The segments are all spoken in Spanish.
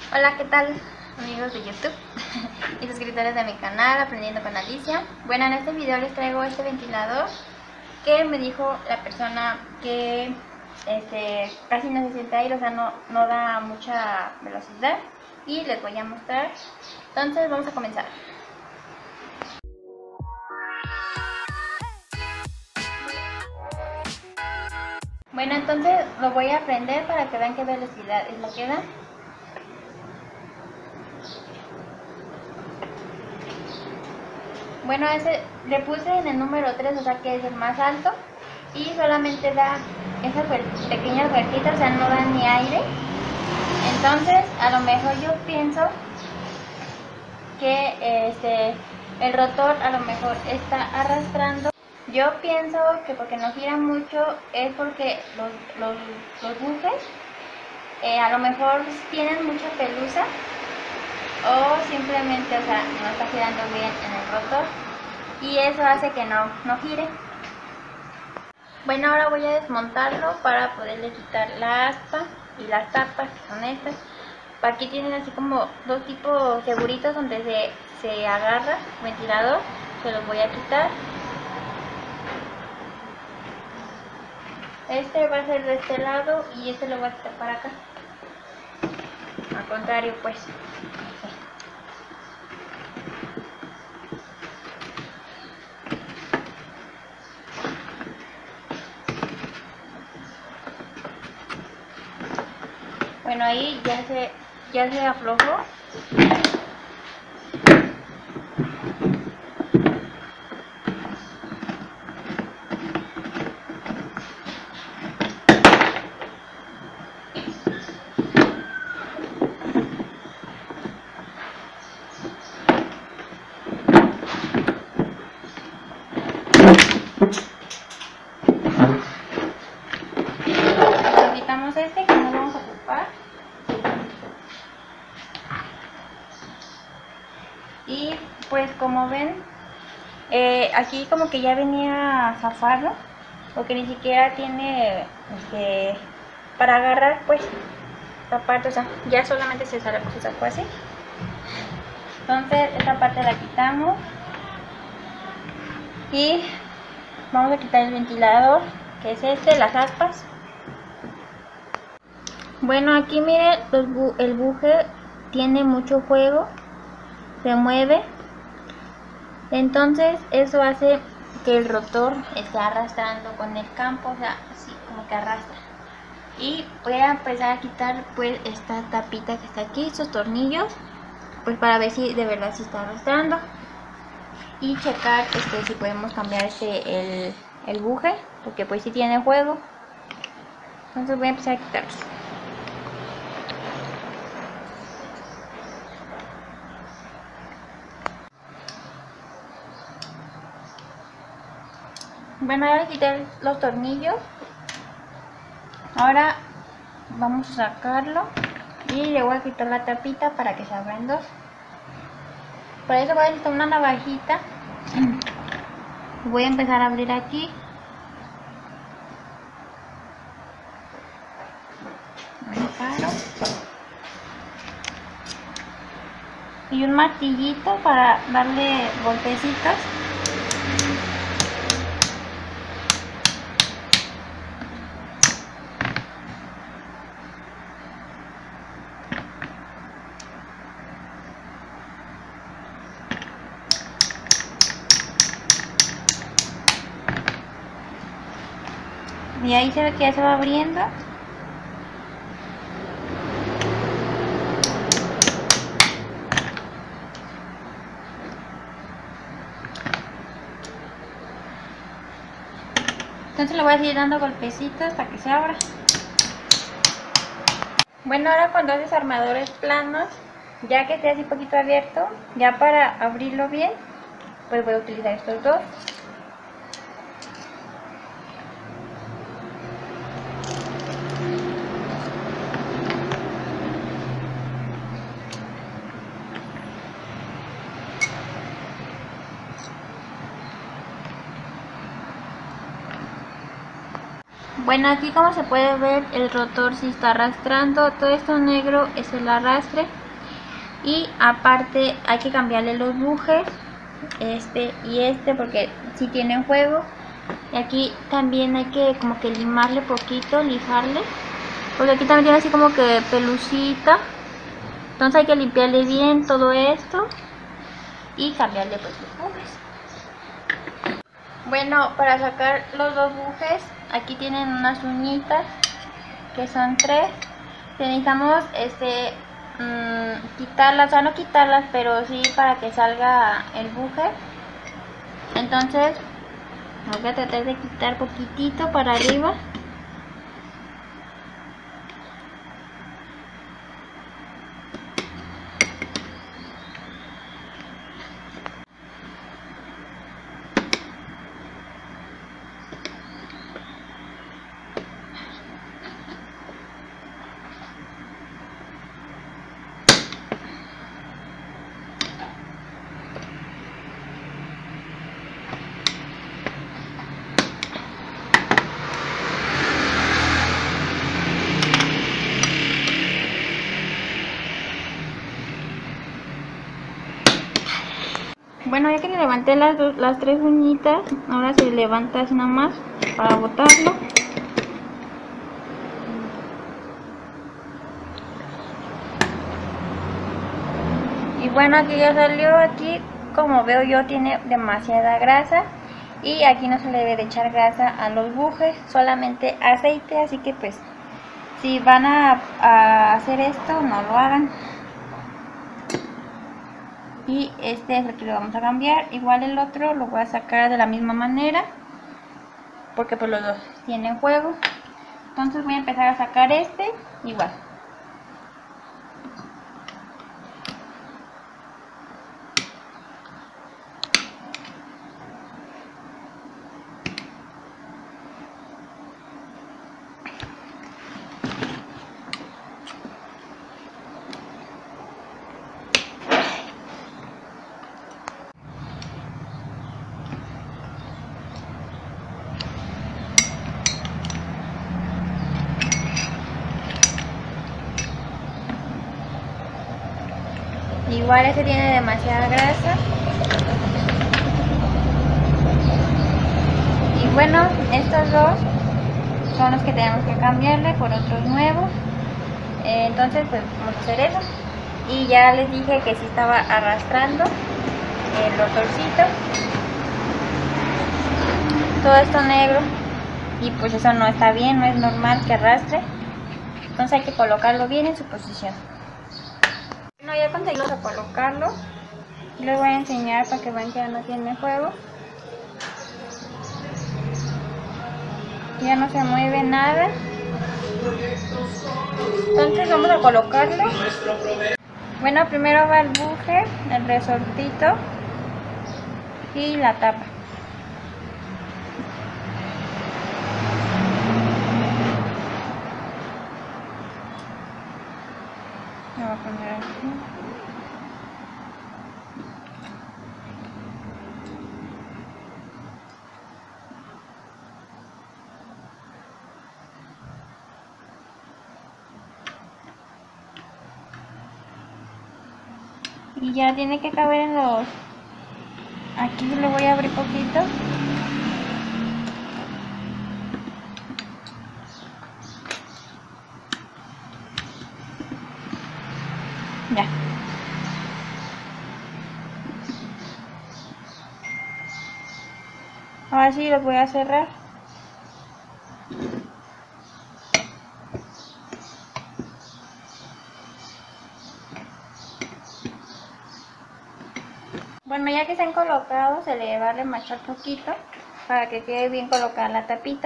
Hola, ¿qué tal amigos de YouTube y suscriptores de mi canal Aprendiendo con Alicia? Bueno, en este video les traigo este ventilador que me dijo la persona que casi no se siente aire, o sea, no da mucha velocidad, y les voy a mostrar. Entonces vamos a comenzar. Bueno, entonces lo voy a prender para que vean qué velocidad es la que da. Bueno, ese le puse en el número 3, o sea que es el más alto, y solamente da esas pequeñas vueltitas, o sea, no da ni aire. Entonces, a lo mejor yo pienso que el rotor a lo mejor está arrastrando. Yo pienso que porque no gira mucho es porque los bujes a lo mejor tienen mucha pelusa, o simplemente, o sea, no está girando bien en el rotor y eso hace que no gire. Bueno, ahora voy a desmontarlo para poderle quitar la aspa y las tapas, que son estas. Aquí tienen así como dos tipos seguritos donde se agarra el ventilador. Se los voy a quitar. Este va a ser de este lado y este lo voy a quitar para acá. Al contrario, pues. Bueno, ahí ya se aflojó. Quitamos este que no vamos a ocupar. Y pues como ven, aquí como que ya venía a zafarlo, porque ni siquiera tiene para agarrar pues esta parte, o sea, ya solamente se sacó así. Entonces esta parte la quitamos y vamos a quitar el ventilador, que es las aspas. Bueno, aquí miren, el buje tiene mucho juego, se mueve, entonces eso hace que el rotor esté arrastrando con el campo, o sea, así como que arrastra. Y voy a empezar a quitar pues esta tapita que está aquí, estos tornillos, pues para ver si de verdad se está arrastrando, y checar si podemos cambiar el buje, porque pues si tiene juego. Entonces voy a empezar a quitarlos. Bueno, ahora quité los tornillos. Ahora vamos a sacarlo y le voy a quitar la tapita para que se abra en dos. Para eso voy a necesitar una navajita. Voy a empezar a abrir aquí. Y un martillito para darle golpecitos. Y ahí se ve que ya se va abriendo. Entonces le voy a seguir dando golpecitos para que se abra. Bueno, ahora con dos desarmadores planos, ya que esté así poquito abierto, ya para abrirlo bien, pues voy a utilizar estos dos. Bueno, aquí como se puede ver, el rotor sí está arrastrando. Todo esto negro es el arrastre. Y aparte hay que cambiarle los bujes, este y este, porque si tienen juego. Y aquí también hay que como que limarle poquito, lijarle, porque aquí también tiene así como que pelucita. Entonces hay que limpiarle bien todo esto y cambiarle pues los bujes. Bueno, para sacar los dos bujes, aquí tienen unas uñitas que son 3. Necesitamos quitarlas, o sea, no quitarlas, pero sí para que salga el buje. Entonces voy a tratar de quitar poquitito para arriba. Bueno, ya que le levanté las 3 uñitas, ahora se levanta así nada más para botarlo. Y bueno, aquí ya salió. Aquí, como veo yo, tiene demasiada grasa. Y aquí no se le debe de echar grasa a los bujes, solamente aceite. Así que pues, si van a hacer esto, no lo hagan. Y este es el que le vamos a cambiar. Igual el otro lo voy a sacar de la misma manera, porque pues los dos tienen juego. Entonces voy a empezar a sacar este igual. Igual este tiene demasiada grasa. Y bueno, estos dos son los que tenemos que cambiarle por otros nuevos. Entonces pues vamos a hacer eso. Y ya les dije que sí estaba arrastrando el rotorcito. Todo esto negro. Y pues eso no está bien, no es normal que arrastre. Entonces hay que colocarlo bien en su posición. Bueno, ya conseguimos colocarlo. Les voy a enseñar para que vean que ya no tiene juego. Ya no se mueve nada. Entonces vamos a colocarlo. Bueno, primero va el buje, el resortito y la tapa. Lo voy a poner aquí. Y ya tiene que caber en los... Aquí lo voy a abrir poquito. Ya. Ahora sí los voy a cerrar. Bueno, ya que están colocados, se le va a remachar poquito para que quede bien colocada la tapita.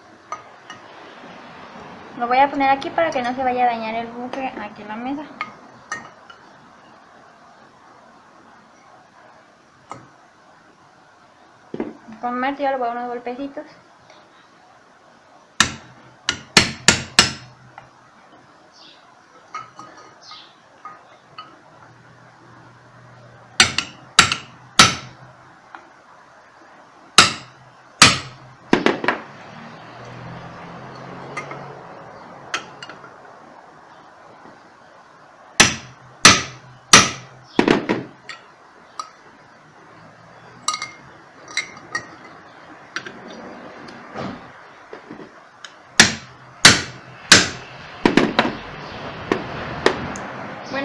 Lo voy a poner aquí para que no se vaya a dañar el buje aquí en la mesa. Con martillo le voy a dar unos golpecitos.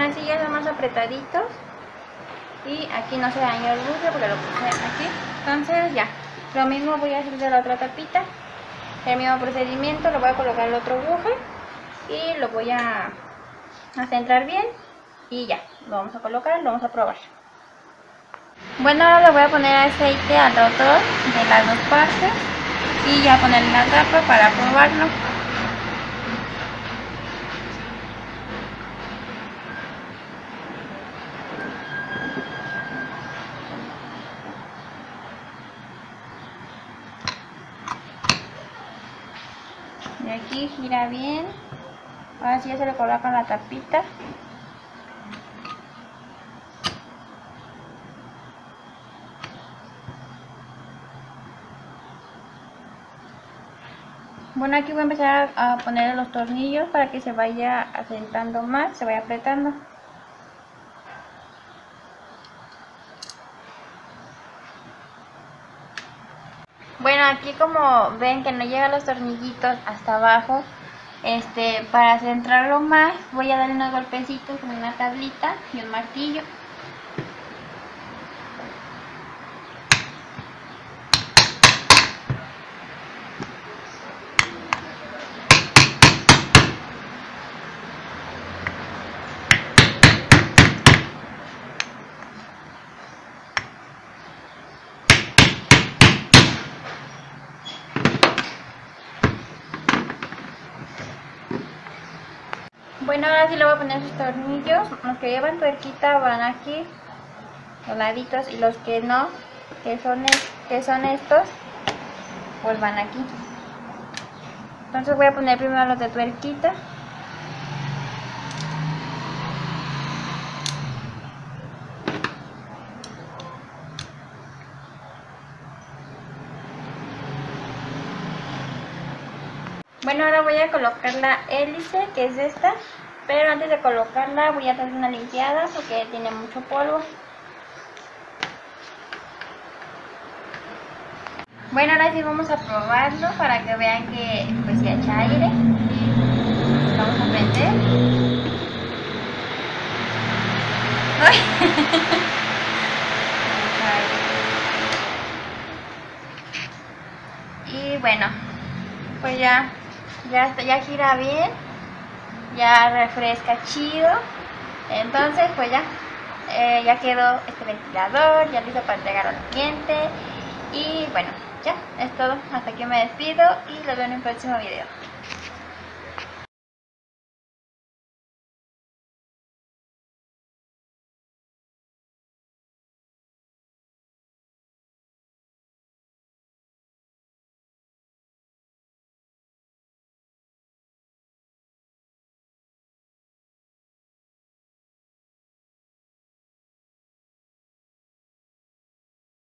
Bueno, así ya son más apretaditos. Y aquí no se dañó el buje porque lo puse aquí. Entonces ya, lo mismo voy a hacer de la otra tapita. El mismo procedimiento, lo voy a colocar el otro buje y lo voy a centrar bien. Y ya, lo vamos a colocar, lo vamos a probar. Bueno, ahora le voy a poner aceite al rotor de las dos partes y ya ponerle la tapa para probarlo. Y aquí gira bien. Ahora sí ya se le coloca la tapita. Bueno, aquí voy a empezar a poner los tornillos para que se vaya asentando más, se vaya apretando. Bueno, aquí como ven que no llegan los tornillitos hasta abajo, para centrarlo más voy a darle unos golpecitos con una tablita y un martillo. Bueno, ahora sí le voy a poner sus tornillos. Los que llevan tuerquita van aquí, los laditos, y los que no, que son estos, pues van aquí. Entonces voy a poner primero los de tuerquita. Bueno, ahora voy a colocar la hélice, que es esta, pero antes de colocarla voy a hacer una limpiada porque tiene mucho polvo. Bueno, ahora sí vamos a probarlo para que vean que pues ya echa aire. Vamos a prender. ¡Ay! Y bueno, pues ya gira bien, ya refresca chido. Entonces pues ya quedó este ventilador, ya listo para entregar al cliente. Y bueno, ya es todo, hasta aquí me despido y los veo en un próximo video.